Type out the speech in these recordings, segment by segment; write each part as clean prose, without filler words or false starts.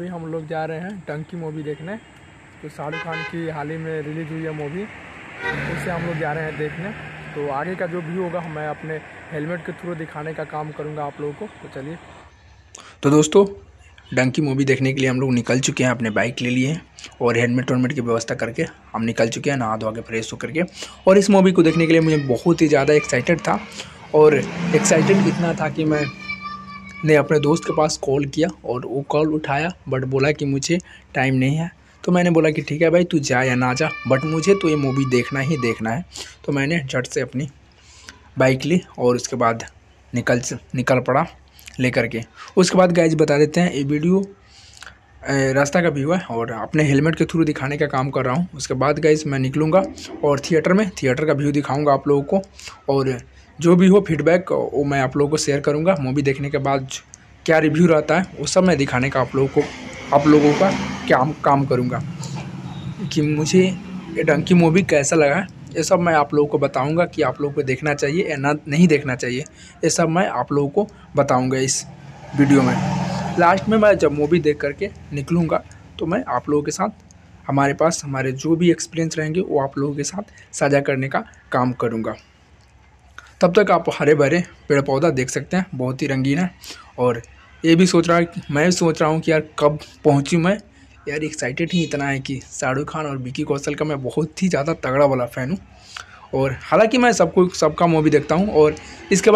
अभी हम लोग जा रहे हैं डंकी मूवी देखने। तो शाहरुख खान की हाल ही में रिलीज़ हुई है मूवी, उससे हम लोग जा रहे हैं देखने। तो आगे का जो व्यू होगा मैं अपने हेलमेट के थ्रू दिखाने का काम करूंगा आप लोगों को। तो चलिए। तो दोस्तों डंकी मूवी देखने के लिए हम लोग निकल चुके हैं, अपने बाइक ले लिए हैं और हेलमेट वेलमेट की व्यवस्था करके हम निकल चुके हैं, नहा धो के फ्रेश होकर के। और इस मूवी को देखने के लिए मुझे बहुत ही ज़्यादा एक्साइटेड था, और एक्साइटेड इतना था कि मैंने अपने दोस्त के पास कॉल किया और वो कॉल उठाया, बट बोला कि मुझे टाइम नहीं है। तो मैंने बोला कि ठीक है भाई, तू जा या ना जा, बट मुझे तो ये मूवी देखना ही देखना है। तो मैंने झट से अपनी बाइक ली और उसके बाद निकल पड़ा लेकर के। उसके बाद गाइज बता देते हैं, ये वीडियो रास्ता का व्यू है और अपने हेलमेट के थ्रू दिखाने का काम कर रहा हूँ। उसके बाद गाइज मैं निकलूँगा और थिएटर का व्यू दिखाऊँगा आप लोगों को, और जो भी हो फीडबैक वो मैं आप लोगों को शेयर करूँगा। मूवी देखने के बाद क्या रिव्यू रहता है वो सब मैं दिखाने का आप लोगों का काम करूँगा कि मुझे ये डंकी मूवी कैसा लगा है। ये सब मैं आप लोगों को बताऊंगा कि आप लोगों को देखना चाहिए या ना नहीं देखना चाहिए। ये सब मैं आप लोगों को बताऊंगा इस वीडियो में। लास्ट में मैं जब मूवी देख करके निकलूँगा तो मैं आप लोगों के साथ हमारे जो भी एक्सपीरियंस रहेंगे वो आप लोगों के साथ साझा करने का काम करूँगा। तब तक आप हरे भरे पेड़ पौधा देख सकते हैं, बहुत ही रंगीन है। और ये भी मैं सोच रहा हूँ कि यार कब पहुँचूँ मैं। यार एक्साइटेड ही इतना है कि शाहरुख खान और विकी कौशल का मैं बहुत ही ज़्यादा तगड़ा वाला फ़ैन हूँ। और हालांकि मैं सबका मूवी देखता हूँ। और इसके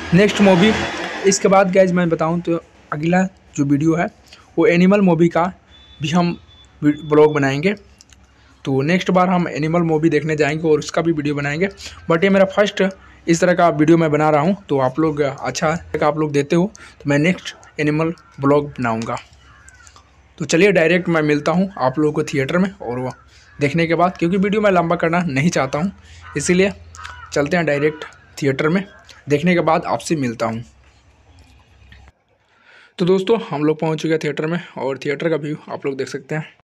बाद गाइज मैं बताऊँ तो अगला जो वीडियो है वो एनिमल मूवी का भी हम ब्लॉग बनाएंगे। तो नेक्स्ट बार हम एनिमल मूवी देखने जाएंगे और उसका भी वीडियो बनाएंगे। बट ये मेरा फर्स्ट इस तरह का वीडियो मैं बना रहा हूँ, तो आप लोग आप लोग देते हो तो मैं नेक्स्ट एनिमल ब्लॉग बनाऊँगा। तो चलिए डायरेक्ट मैं मिलता हूँ आप लोगों को थिएटर में, और वो देखने के बाद, क्योंकि वीडियो मैं लंबा करना नहीं चाहता हूँ, इसीलिए चलते हैं डायरेक्ट थिएटर में। देखने के बाद आपसे मिलता हूँ। तो दोस्तों हम लोग पहुँच चुके हैं थिएटर में और थिएटर का व्यू आप लोग देख सकते हैं।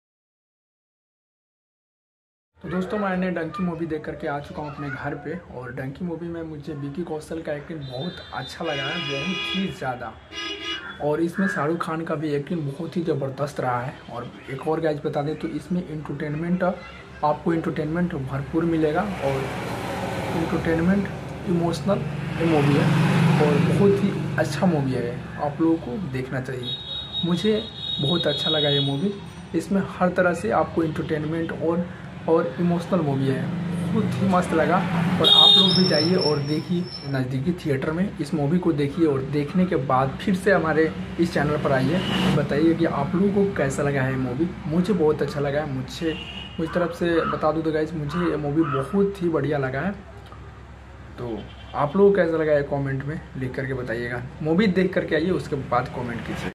तो दोस्तों मैंने डंकी मूवी देख करके आ चुका हूँ अपने घर पे। और डंकी मूवी में मुझे विकी कौशल का एक्टिंग बहुत अच्छा लगा है, बहुत ही ज़्यादा। और इसमें शाहरुख खान का भी एक्टिंग बहुत ही ज़बरदस्त रहा है। और एक और गाइज बता दें तो इसमें आपको इंटरटेनमेंट भरपूर मिलेगा, और इंटरटेनमेंट इमोशनल मूवी है और बहुत ही अच्छा मूवी है, आप लोगों को देखना चाहिए। मुझे बहुत अच्छा लगा ये मूवी। इसमें हर तरह से आपको इंटरटेनमेंट और इमोशनल मूवी है, बहुत ही मस्त लगा। और आप लोग भी जाइए और देखिए नज़दीकी थिएटर में इस मूवी को देखिए, और देखने के बाद फिर से हमारे इस चैनल पर आइए, बताइए कि आप लोगों को कैसा लगा है ये मूवी। मुझे बहुत अच्छा लगा है। मुझ तरफ से बता दूँ तो गाइज मुझे ये मूवी बहुत ही बढ़िया लगा है। तो आप लोगों को कैसा लगा है कमेंट में लिख करके बताइएगा। मूवी देख करके आइए, उसके बाद कमेंट कीजिए।